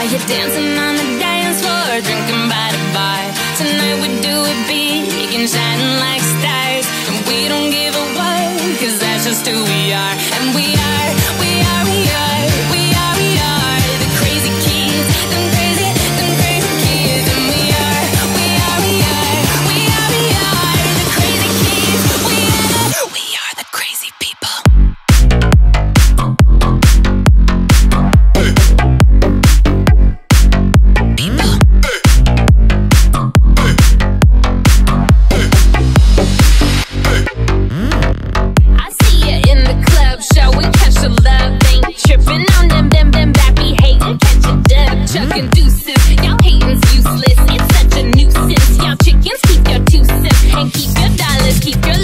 you're dancing on the dance floor, drinking by the bar. Tonight we do it big and shining like stars. And we don't give a what, cause that's just who we are. And we are the crazy kids, them crazy kids. And we are the crazy kids. We are the crazy people. Chucking deuces, y'all hating's useless. It's such a nuisance. Y'all chickens, keep your 2 cents and keep your dollars, keep your